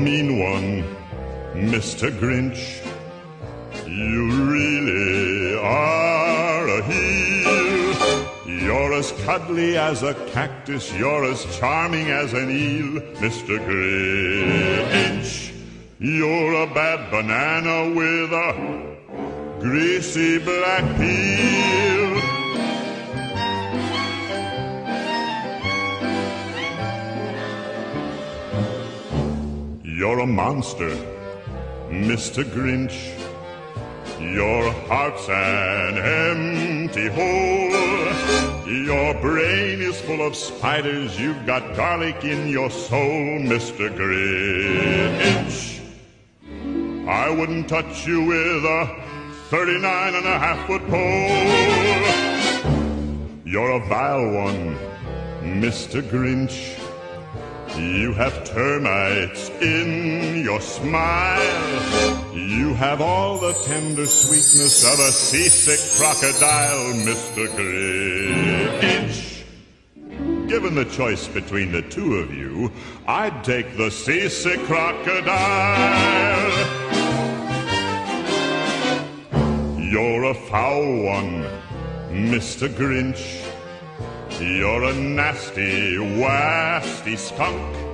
mean one, Mr. Grinch. You really are a heel. You're as cuddly as a cactus, you're as charming as an eel, Mr. Grinch. You're a bad banana with a greasy black peel. You're a monster, Mr. Grinch. Your heart's an empty hole. Your brain is full of spiders. You've got garlic in your soul, Mr. Grinch. I wouldn't touch you with a 39.5-foot pole. You're a vile one, Mr. Grinch. You have termites in your smile. You have all the tender sweetness of a seasick crocodile, Mr. Grinch. Given the choice between the two of you, I'd take the seasick crocodile. You're a foul one, Mr. Grinch. You're a nasty, wasty skunk.